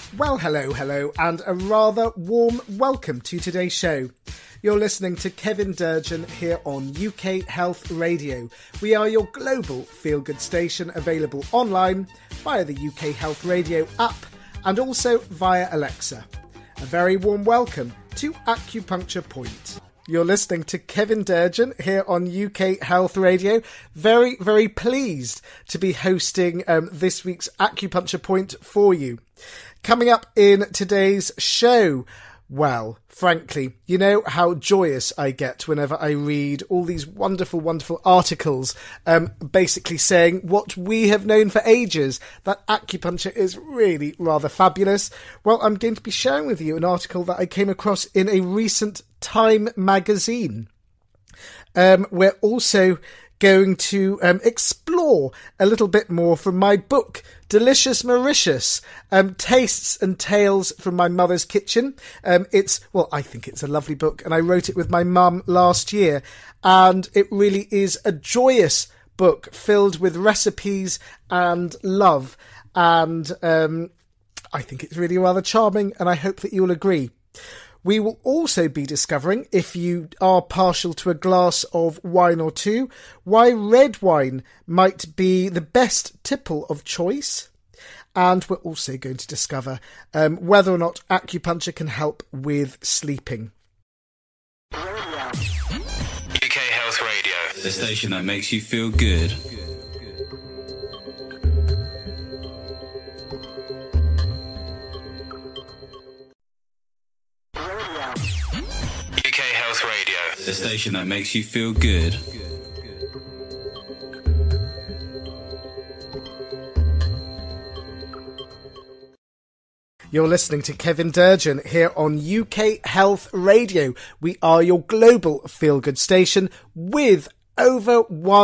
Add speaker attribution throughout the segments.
Speaker 1: Well, hello, and a rather warm welcome to today's show. You're listening to Kevin Durjun here on UK Health Radio. We are your global feel-good station, available online via the UK Health Radio app and also via Alexa. A very warm welcome to Acupuncture Point. You're listening to Kevin Durjun here on UK Health Radio. Very, very pleased to be hosting this week's Acupuncture Point for you. Coming up in today's show, well, frankly, you know how joyous I get whenever I read all these wonderful, wonderful articles basically saying what we have known for ages, that acupuncture is really rather fabulous. Well, I'm going to be sharing with you an article that I came across in a recent Time magazine. We're also going to explore a little bit more from my book, Delicious Mauritius, Tastes and Tales from My Mother's Kitchen. I think it's a lovely book, and I wrote it with my mum last year, and it really is a joyous book filled with recipes and love, and I think it's really rather charming, and I hope that you'll agree. We will also be discovering, if you are partial to a glass of wine or two, why red wine might be the best tipple of choice. And we're also going to discover whether or not acupuncture can help with sleeping.
Speaker 2: UK Health Radio, the station that makes you feel good. UK Health Radio, the station that makes you feel good.
Speaker 1: You're listening to Kevin Durjun here on UK Health Radio. We are your global feel-good station with over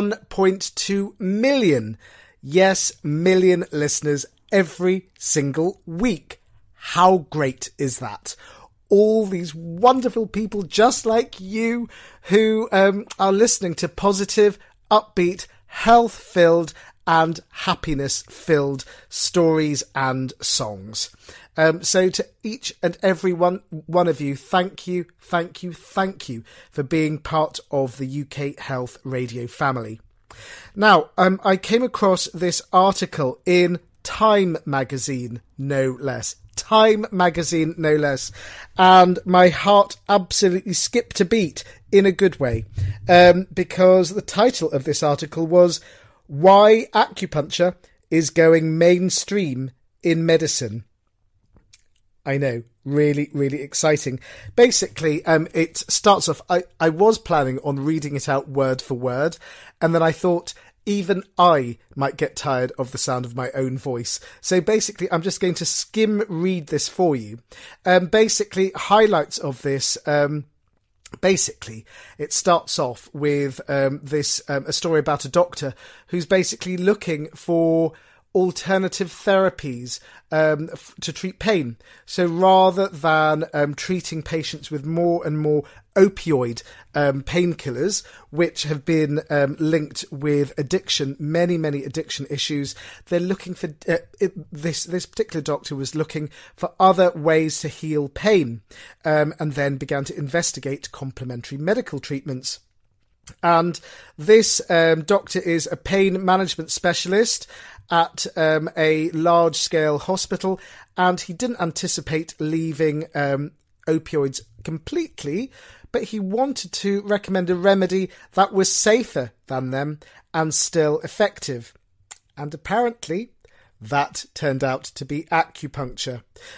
Speaker 1: 1.2 million, yes, million listeners every single week. How great is that? All these wonderful people just like you who are listening to positive, upbeat, health-filled and happiness-filled stories and songs. So to each and every one of you, thank you for being part of the UK Health Radio family. Now, I came across this article in Time magazine, no less. Time magazine, no less. And my heart absolutely skipped a beat in a good way, because the title of this article was Why Acupuncture is Going Mainstream in Medicine. I know, really, really exciting. Basically, it starts off, I was planning on reading it out word for word, and then I thought, even I might get tired of the sound of my own voice. So basically, I'm just going to skim read this for you. Basically, highlights of this. Basically, it starts off with a story about a doctor who's basically looking for alternative therapies to treat pain. So rather than treating patients with more and more opioid painkillers, which have been linked with addiction, many addiction issues, they're looking for this particular doctor was looking for other ways to heal pain, and then began to investigate complementary medical treatments. And this doctor is a pain management specialist at a large-scale hospital, and he didn't anticipate leaving opioids completely, but he wanted to recommend a remedy that was safer than them and still effective. And apparently that turned out to be acupuncture.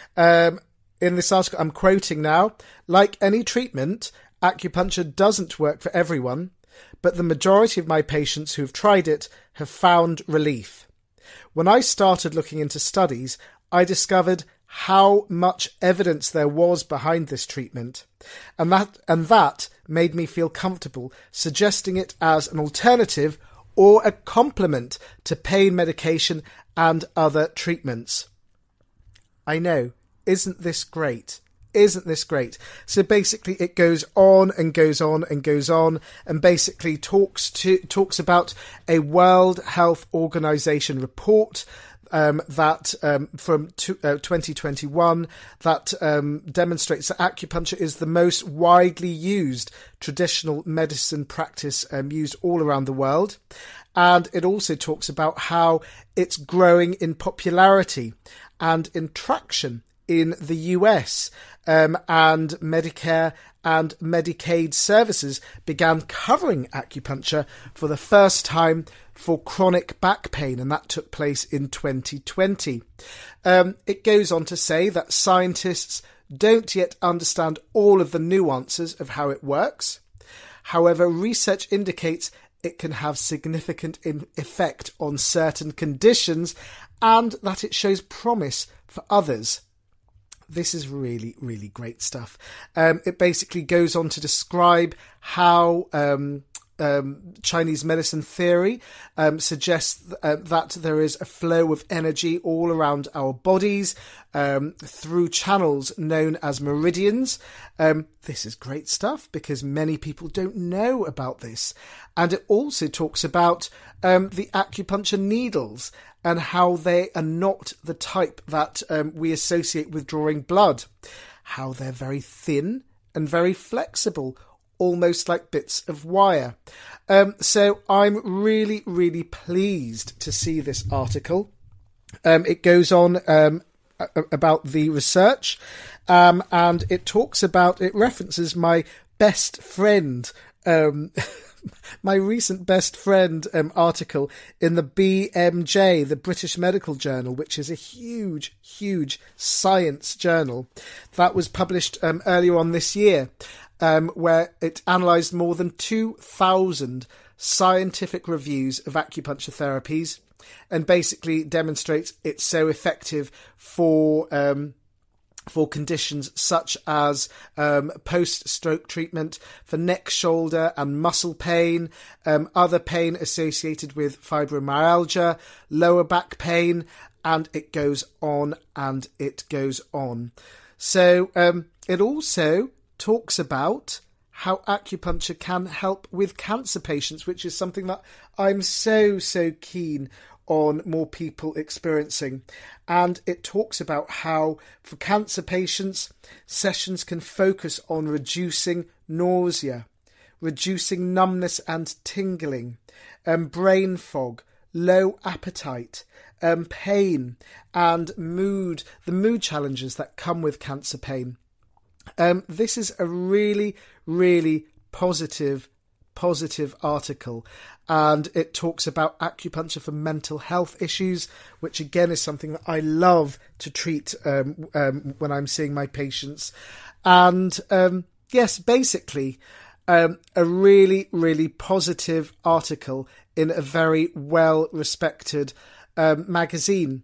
Speaker 1: In this article, I'm quoting now, like any treatment, acupuncture doesn't work for everyone, but the majority of my patients who have tried it have found relief. When I started looking into studies, I discovered how much evidence there was behind this treatment, and that made me feel comfortable suggesting it as an alternative or a complement to pain medication and other treatments. I know, isn't this great? Isn't this great? So basically it goes on and goes on and goes on, and basically talks about a World Health Organization report from 2021 that demonstrates that acupuncture is the most widely used traditional medicine practice used all around the world. And it also talks about how it's growing in popularity and in traction in the US, and Medicare and Medicaid services began covering acupuncture for the first time for chronic back pain, and that took place in 2020. It goes on to say that scientists don't yet understand all of the nuances of how it works. However, research indicates it can have significant effect on certain conditions and that it shows promise for others. This is really, really great stuff. It basically goes on to describe how Chinese medicine theory suggests that there is a flow of energy all around our bodies through channels known as meridians. This is great stuff because many people don't know about this. And it also talks about the acupuncture needles and how they are not the type that we associate with drawing blood, how they're very thin and very flexible, almost like bits of wire. So I'm really, really pleased to see this article. It goes on about the research, and it references my best friend, my recent best friend article in the BMJ, the British Medical Journal, which is a huge, huge science journal that was published earlier on this year, where it analysed more than 2,000 scientific reviews of acupuncture therapies and basically demonstrates it's so effective for conditions such as post-stroke treatment, for neck, shoulder and muscle pain, other pain associated with fibromyalgia, lower back pain, and it goes on and it goes on. So it also talks about how acupuncture can help with cancer patients, which is something that I'm so keen on more people experiencing. And it talks about how for cancer patients, sessions can focus on reducing nausea, reducing numbness and tingling, brain fog, low appetite, pain and the mood challenges that come with cancer pain. This is a really, really positive article, and it talks about acupuncture for mental health issues, which again is something that I love to treat when I'm seeing my patients. And yes, basically a really, really positive article in a very well respected magazine.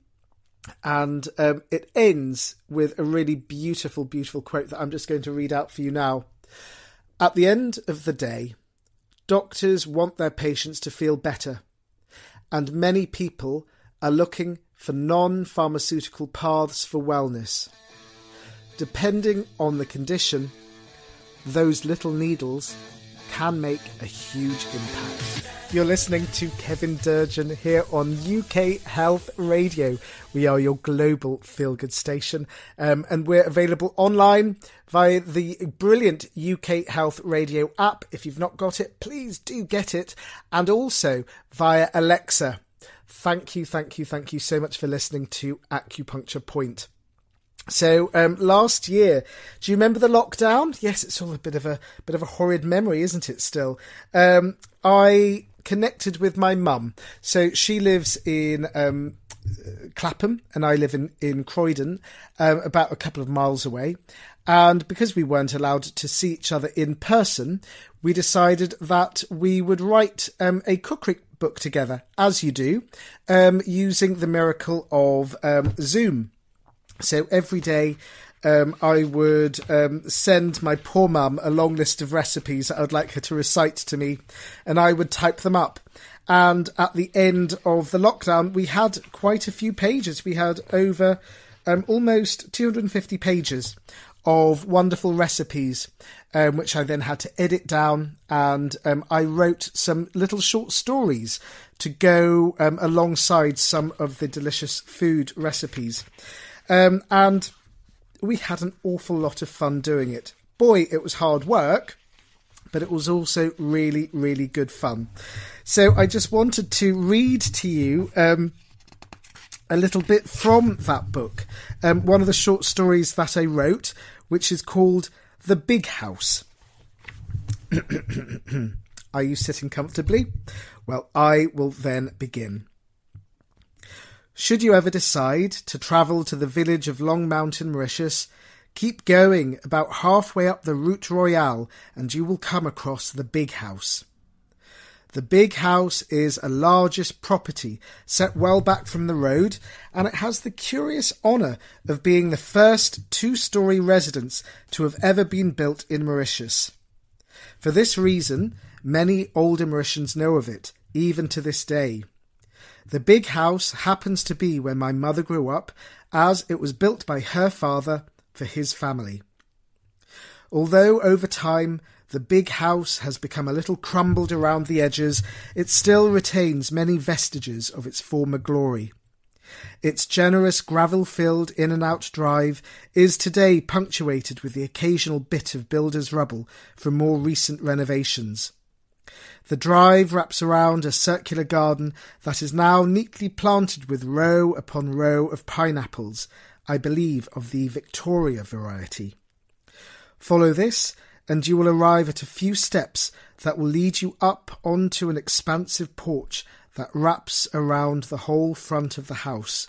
Speaker 1: And it ends with a really beautiful, beautiful quote that I'm just going to read out for you now. At the end of the day, doctors want their patients to feel better, and many people are looking for non-pharmaceutical paths for wellness. Depending on the condition, those little needles can make a huge impact. You're listening to Kevin Durjun here on UK Health Radio. We are your global feel-good station, and we're available online via the brilliant UK Health Radio app. If you've not got it, please do get it, and also via Alexa. Thank you so much for listening to Acupuncture Point. So last year, do you remember the lockdown? Yes, it's all a bit of a horrid memory, isn't it? Still, I connected with my mum. So she lives in Clapham, and I live in Croydon, about a couple of miles away. And because we weren't allowed to see each other in person, we decided that we would write a cookery book together, as you do, using the miracle of Zoom. So every day I would send my poor mum a long list of recipes that I would like her to recite to me, and I would type them up. And at the end of the lockdown, we had quite a few pages. We had over almost 250 pages of wonderful recipes, which I then had to edit down, and I wrote some little short stories to go alongside some of the delicious food recipes. And we had an awful lot of fun doing it. Boy, it was hard work, but it was also really, really good fun. So I just wanted to read to you a little bit from that book. One of the short stories that I wrote, which is called The Big House. Are you sitting comfortably? Well, I will then begin. Should you ever decide to travel to the village of Long Mountain, Mauritius, keep going about halfway up the Route Royale and you will come across the Big House. The Big House is a largish property set well back from the road, and it has the curious honour of being the first two-storey residence to have ever been built in Mauritius. For this reason, many older Mauritians know of it, even to this day. The Big House happens to be where my mother grew up, as it was built by her father for his family. Although over time the Big House has become a little crumbled around the edges, it still retains many vestiges of its former glory. Its generous gravel-filled in-and-out drive is today punctuated with the occasional bit of builder's rubble from more recent renovations. The drive wraps around a circular garden that is now neatly planted with row upon row of pineapples, I believe of the Victoria variety. Follow this, and you will arrive at a few steps that will lead you up onto an expansive porch that wraps around the whole front of the house.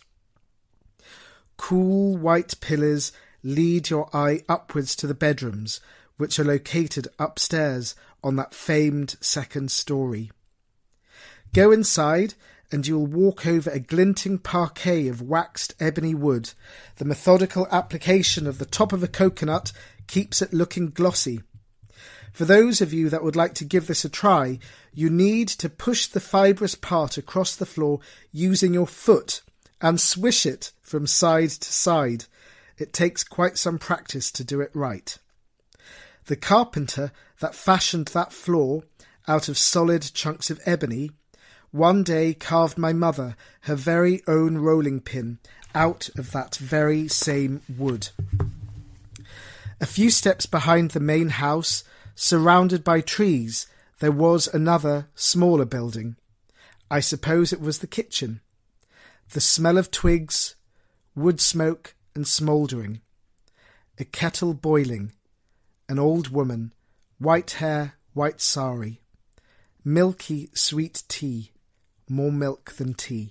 Speaker 1: Cool white pillars lead your eye upwards to the bedrooms, which are located upstairs on that famed second story. Go inside, and you will walk over a glinting parquet of waxed ebony wood. The methodical application of the top of a coconut keeps it looking glossy. For those of you that would like to give this a try, you need to push the fibrous part across the floor using your foot and swish it from side to side. It takes quite some practice to do it right. The carpenter that fashioned that floor out of solid chunks of ebony one day carved my mother her very own rolling pin out of that very same wood. A few steps behind the main house, surrounded by trees, there was another, smaller building. I suppose it was the kitchen. The smell of twigs, wood smoke and smouldering. A kettle boiling. An old woman, white hair, white sari. Milky, sweet tea. More milk than tea.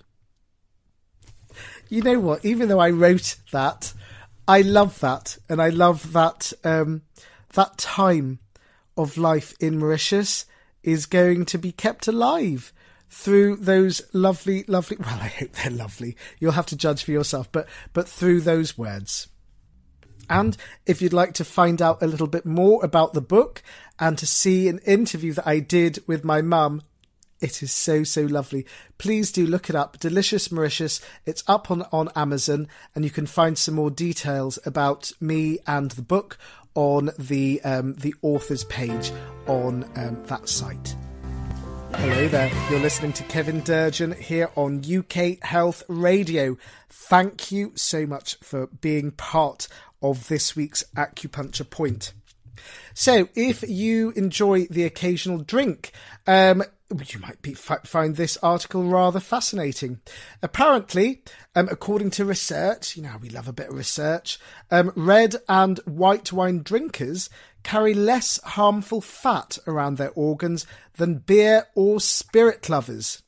Speaker 1: You know what? Even though I wrote that, I love that, and I love that that time of life in Mauritius is going to be kept alive through those lovely, well, I hope they're lovely. You'll have to judge for yourself, but through those words. And if you'd like to find out a little bit more about the book and to see an interview that I did with my mum, it is so, so lovely. Please do look it up. Delicious Mauritius. It's up on Amazon, and you can find some more details about me and the book on the author's page on that site. Hello there. You're listening to Kevin Durjun here on UK Health Radio. Thank you so much for being part of this week's Acupuncture Point. So, if you enjoy the occasional drink, you might find this article rather fascinating. Apparently, according to research, you know, we love a bit of research, red and white wine drinkers carry less harmful fat around their organs than beer or spirit lovers.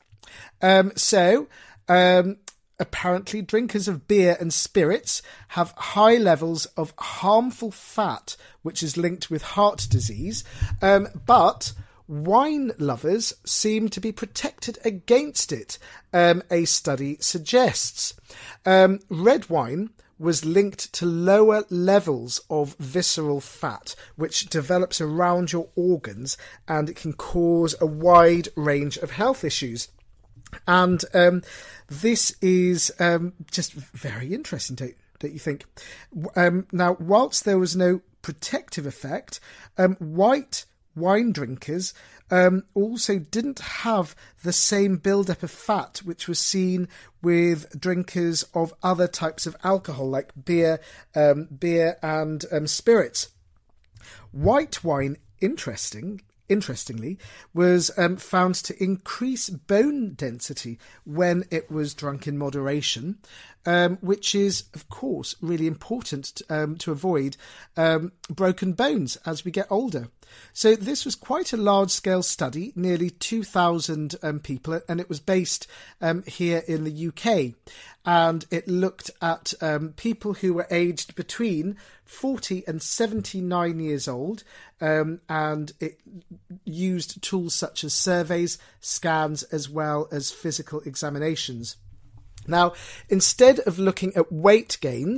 Speaker 1: Apparently, drinkers of beer and spirits have high levels of harmful fat, which is linked with heart disease, but wine lovers seem to be protected against it, a study suggests. Red wine was linked to lower levels of visceral fat, which develops around your organs, and it can cause a wide range of health issues. And this is just very interesting. don't you think? Now, whilst there was no protective effect, white wine drinkers also didn't have the same build-up of fat which was seen with drinkers of other types of alcohol like beer and spirits. White wine, interestingly, was found to increase bone density when it was drunk in moderation, which is, of course, really important to avoid broken bones as we get older. So this was quite a large-scale study, nearly 2,000 people, and it was based here in the UK. And it looked at people who were aged between 40 and 79 years old, and it used tools such as surveys, scans, as well as physical examinations. Now, instead of looking at weight gain,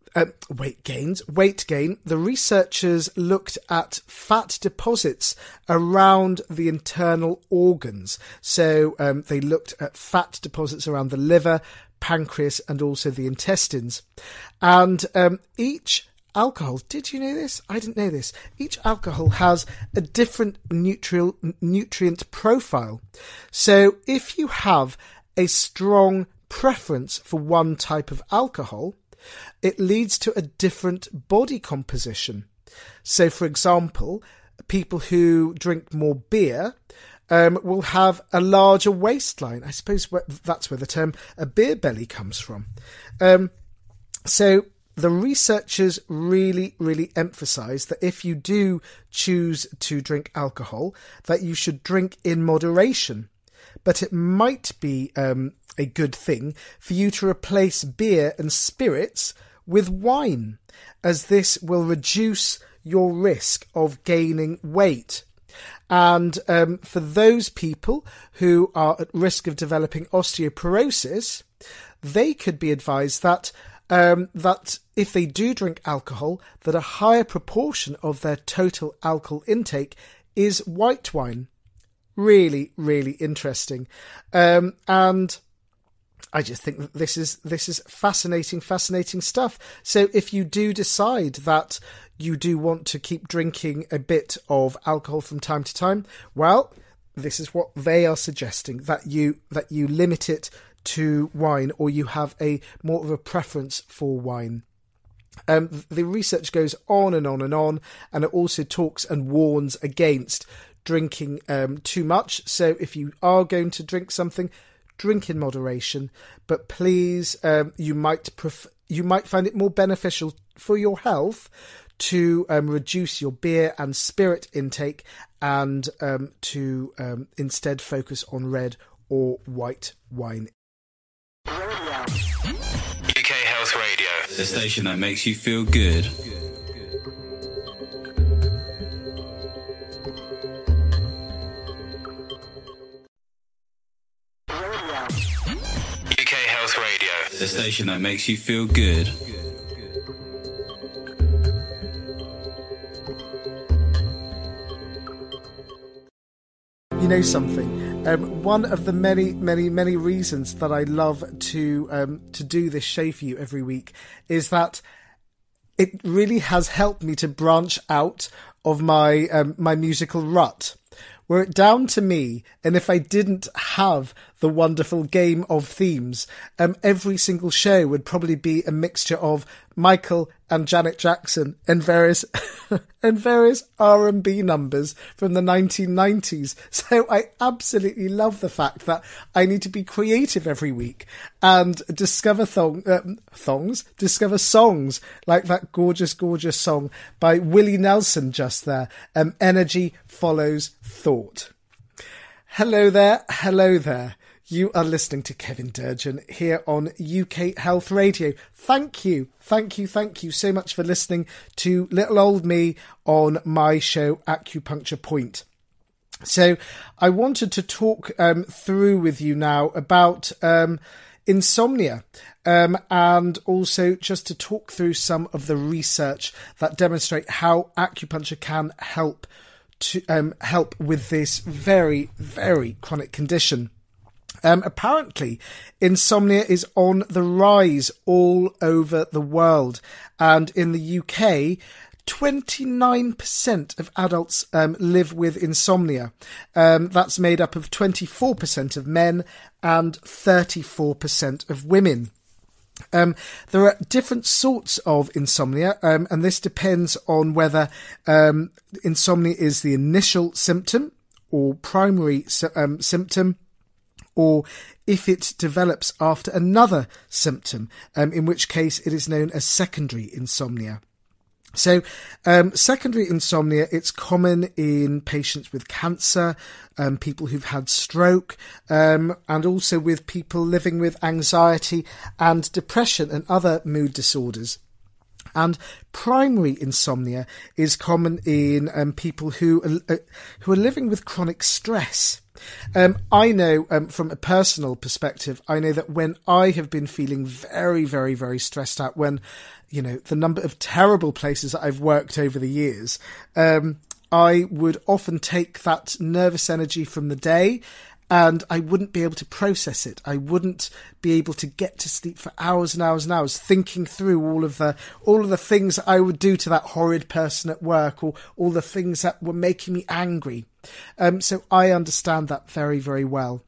Speaker 1: the researchers looked at fat deposits around the internal organs. So they looked at fat deposits around the liver, pancreas, and also the intestines. And each alcohol, did you know this? I didn't know this. Each alcohol has a different nutrient profile. So if you have a strong preference for one type of alcohol, it leads to a different body composition. So, for example, people who drink more beer will have a larger waistline. I suppose that's where the term a beer belly comes from. So the researchers really, really emphasise that if you do choose to drink alcohol, that you should drink in moderation. But it might be a good thing for you to replace beer and spirits with wine, as this will reduce your risk of gaining weight. And for those people who are at risk of developing osteoporosis, they could be advised that if they do drink alcohol, that a higher proportion of their total alcohol intake is white wine. Really, really interesting. And I just think that this is fascinating stuff. So if you do decide that you do want to keep drinking a bit of alcohol from time to time, well, this is what they are suggesting, that you limit it to wine, or you have a more of a preference for wine. The research goes on and on and on, and it also talks and warns against drinking too much. So if you are going to drink something, drink in moderation, but please, you might find it more beneficial for your health to reduce your beer and spirit intake, and to instead focus on red or white wine.
Speaker 2: UK Health Radio, the station that makes you feel good. UK Health Radio, the station that makes you feel good.
Speaker 1: You know something? One of the many reasons that I love to do this show for you every week is that it really has helped me to branch out of my my musical rut. Were it down to me, and if I didn't have the wonderful game of themes, every single show would probably be a mixture of Michael and Janet Jackson and various and various R&B numbers from the 1990s. So I absolutely love the fact that I need to be creative every week and discover discover songs like that gorgeous song by Willie Nelson just there. Energy follows thought. Hello there. You are listening to Kevin Durjun here on UK Health Radio. Thank you so much for listening to little old me on my show Acupuncture Point. So I wanted to talk through with you now about insomnia, and also just to talk through some of the research that demonstrate how acupuncture can help with this very, very chronic condition. Apparently, insomnia is on the rise all over the world. And in the UK, 29% of adults live with insomnia. That's made up of 24% of men and 34% of women. There are different sorts of insomnia, and this depends on whether insomnia is the initial symptom or primary symptom, or if it develops after another symptom, in which case it is known as secondary insomnia. So, secondary insomnia, it's common in patients with cancer, people who've had stroke, and also with people living with anxiety and depression and other mood disorders. And primary insomnia is common in people who are living with chronic stress. I know from a personal perspective, I know that when I have been feeling very, very, very stressed out, when, you know, the number of terrible places that I've worked over the years, I would often take that nervous energy from the day and I wouldn't be able to process it. I wouldn't be able to get to sleep for hours and hours and hours, thinking through all of the things that I would do to that horrid person at work, or all the things that were making me angry. So I understand that very, very well.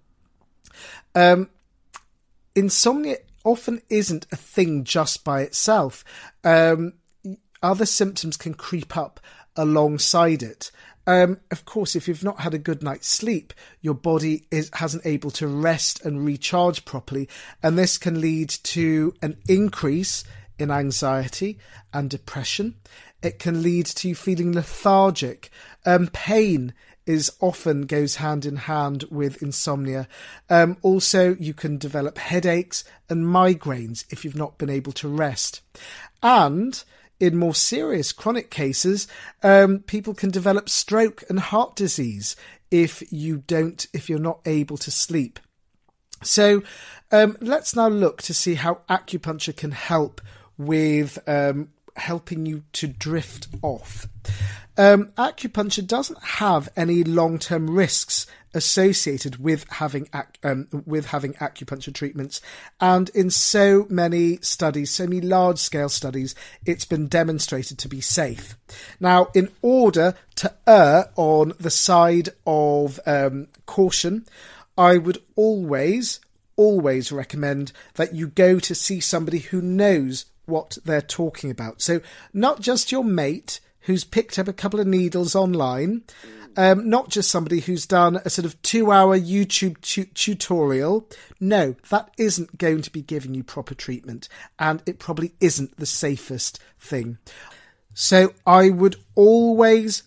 Speaker 1: Insomnia often isn't a thing just by itself. Other symptoms can creep up alongside it. Of course, if you've not had a good night's sleep, your body hasn't able to rest and recharge properly, and this can lead to an increase in anxiety and depression. It can lead to you feeling lethargic. Pain often goes hand in hand with insomnia. Also, you can develop headaches and migraines if you've not been able to rest. And in more serious chronic cases, people can develop stroke and heart disease if you're not able to sleep. So let's now look to see how acupuncture can help with helping you to drift off. Acupuncture doesn't have any long-term risks associated with having acupuncture treatments, and in so many studies, so many large-scale studies, it's been demonstrated to be safe. Now, in order to err on the side of caution, I would always recommend that you go to see somebody who knows what they're talking about. So not just your mate who's picked up a couple of needles online, not just somebody who's done a sort of 2-hour YouTube tutorial. No, that isn't going to be giving you proper treatment, and it probably isn't the safest thing. So I would always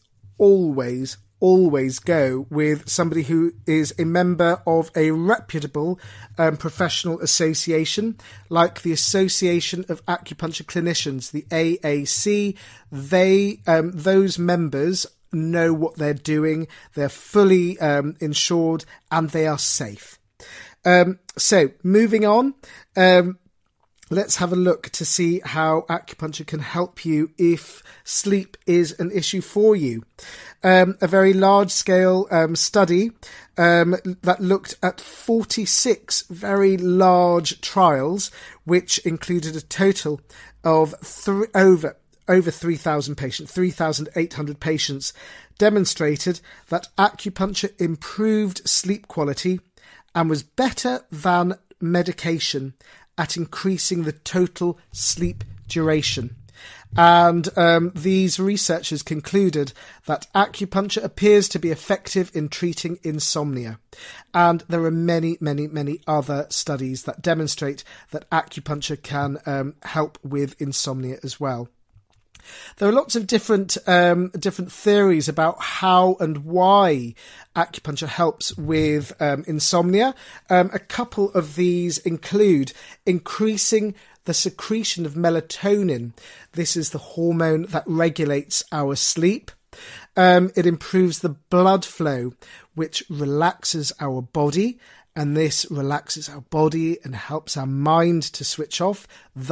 Speaker 1: go with somebody who is a member of a reputable professional association, like the Association of Acupuncture Clinicians, the AAC. Those members know what they're doing, they're fully insured, and they are safe. So moving on, let's have a look to see how acupuncture can help you if sleep is an issue for you. A very large-scale study that looked at 46 very large trials, which included a total of over 3,000 patients, 3,800 patients, demonstrated that acupuncture improved sleep quality and was better than medication at increasing the total sleep duration. And these researchers concluded that acupuncture appears to be effective in treating insomnia. And there are many, many, many other studies that demonstrate that acupuncture can help with insomnia as well. There are lots of different theories about how and why acupuncture helps with insomnia. A couple of these include increasing the secretion of melatonin. This is the hormone that regulates our sleep. It improves the blood flow, which relaxes our body, and this relaxes our body and helps our mind to switch off, thus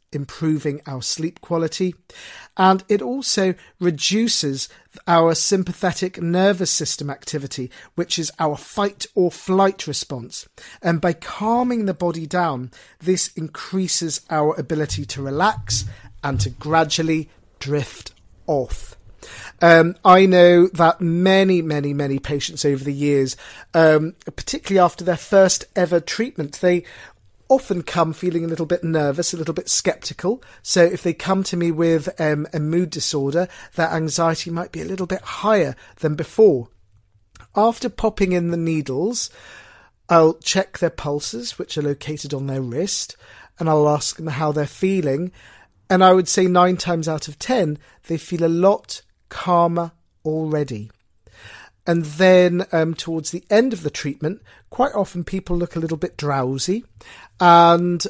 Speaker 1: improving our sleep quality. And it also reduces our sympathetic nervous system activity, which is our fight or flight response. And by calming the body down, this increases our ability to relax and to gradually drift off. I know that many patients over the years, particularly after their first ever treatment, they often come feeling a little bit nervous, a little bit sceptical. So if they come to me with a mood disorder, their anxiety might be a little bit higher than before. After popping in the needles, I'll check their pulses, which are located on their wrist, and I'll ask them how they're feeling. And I would say 9 times out of 10, they feel a lot calmer already. And then towards the end of the treatment, quite often people look a little bit drowsy. And,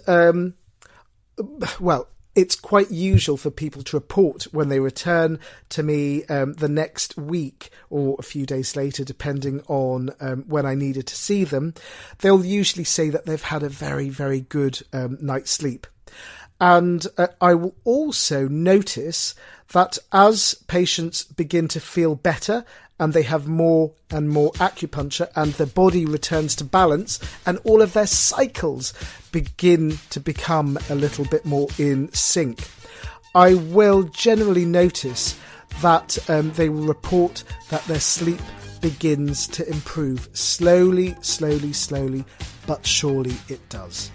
Speaker 1: it's quite usual for people to report when they return to me the next week or a few days later, depending on when I needed to see them. They'll usually say that they've had a very, very good night's sleep. And I will also notice that as patients begin to feel better and they have more and more acupuncture and the body returns to balance and all of their cycles begin to become a little bit more in sync, I will generally notice that they will report that their sleep begins to improve. Slowly, but surely it does.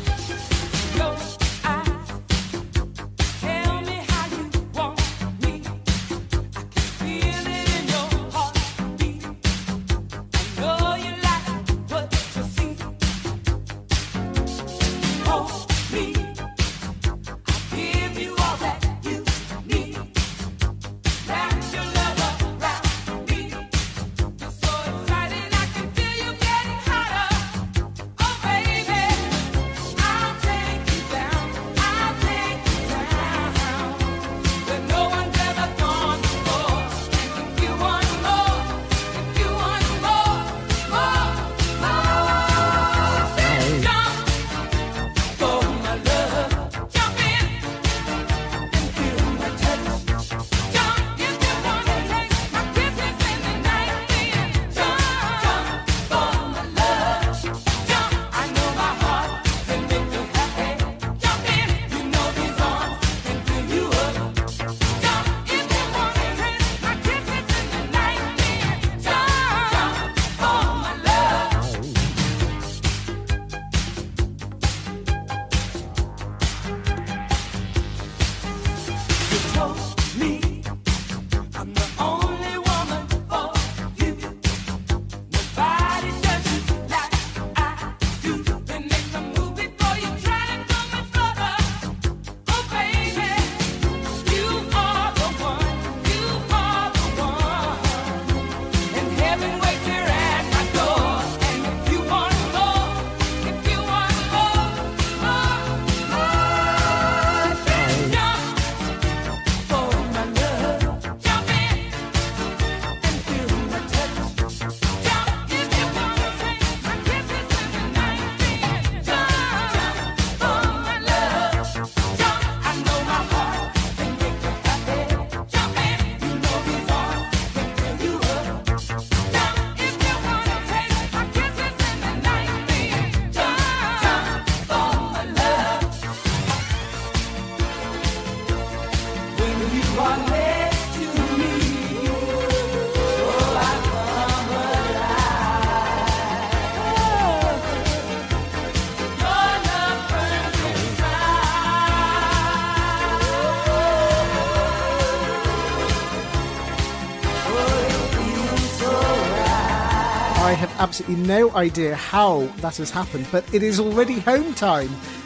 Speaker 1: I have absolutely no idea how that has happened, but it is already home time.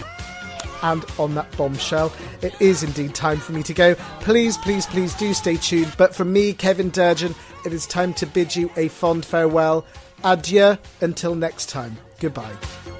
Speaker 1: And on that bombshell, it is indeed time for me to go. Please do stay tuned. But from me, Kevin Durjun, it is time to bid you a fond farewell. Adieu until next time. Goodbye.